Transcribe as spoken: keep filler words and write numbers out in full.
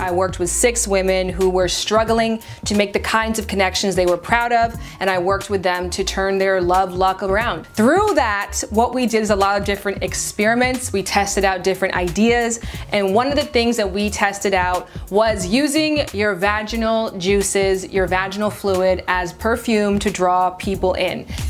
I worked with six women who were struggling to make the kinds of connections they were proud of, and I worked with them to turn their love luck around. Through that, what we did is a lot of different experiments. We tested out different ideas, and one of the things that we tested out was using your vaginal juices, your vaginal fluid as perfume to draw people in.